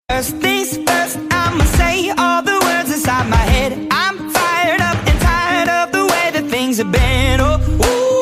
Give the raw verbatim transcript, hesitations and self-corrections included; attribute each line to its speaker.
Speaker 1: First things first, I'ma say all the words inside my head. I'm fired up and tired of the way that things have been. Oh, ooh.